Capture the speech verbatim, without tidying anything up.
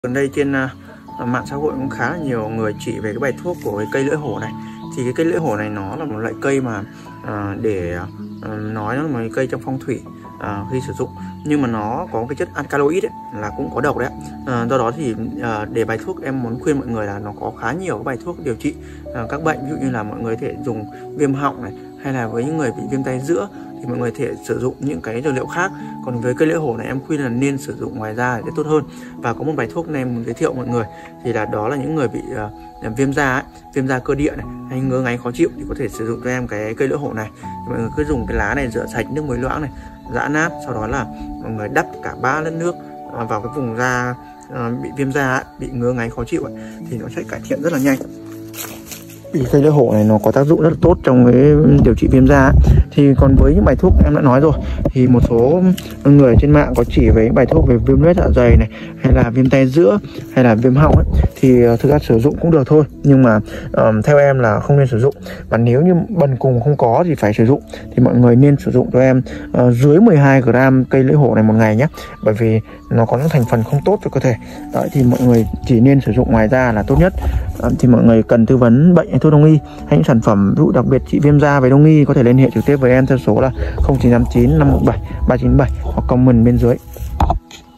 Gần đây trên uh, mạng xã hội cũng khá là nhiều người chỉ về cái bài thuốc của cái cây lưỡi hổ này. Thì cái cây lưỡi hổ này nó là một loại cây mà uh, để uh, nói nó là một cây trong phong thủy uh, khi sử dụng, nhưng mà nó có cái chất alkaloid ấy, là cũng có độc đấy. Uh, do đó thì uh, để bài thuốc em muốn khuyên mọi người là nó có khá nhiều cái bài thuốc điều trị uh, các bệnh, ví dụ như là mọi người có thể dùng viêm họng này, hay là với những người bị viêm tay giữa thì mọi người có thể sử dụng những cái dược liệu khác. Còn với cây lưỡi hổ này em khuyên là nên sử dụng ngoài da để tốt hơn. Và có một bài thuốc này em muốn giới thiệu mọi người, thì là đó là những người bị uh, viêm da ấy, viêm da cơ địa này, hay ngứa ngáy khó chịu thì có thể sử dụng cho em cái cây lưỡi hổ này. Thì mọi người cứ dùng cái lá này rửa sạch nước muối loãng này, giã nát, sau đó là mọi người đắp cả ba lít nước uh, vào cái vùng da uh, bị viêm da ấy, bị ngứa ngáy khó chịu ấy, thì nó sẽ cải thiện rất là nhanh. Vì cây lưỡi hổ này nó có tác dụng rất là tốt trong cái điều trị viêm da ấy. Thì còn với những bài thuốc em đã nói rồi, thì một số người trên mạng có chỉ với bài thuốc về viêm loét dạ dày này, hay là viêm tay giữa, hay là viêm họng ấy, thì thực ra sử dụng cũng được thôi, nhưng mà um, theo em là không nên sử dụng. Và nếu như bần cùng không có thì phải sử dụng, thì mọi người nên sử dụng cho em uh, dưới mười hai gam cây lưỡi hổ này một ngày nhé, bởi vì nó có những thành phần không tốt cho cơ thể. Đấy, thì mọi người chỉ nên sử dụng ngoài da là tốt nhất. Uh, thì mọi người cần tư vấn bệnh hay thuốc đông y hay những sản phẩm ví dụ đặc biệt trị viêm da về đông y có thể liên hệ trực tiếp với em theo số là không chín tám chín năm một bảy ba chín bảy hoặc comment bên dưới.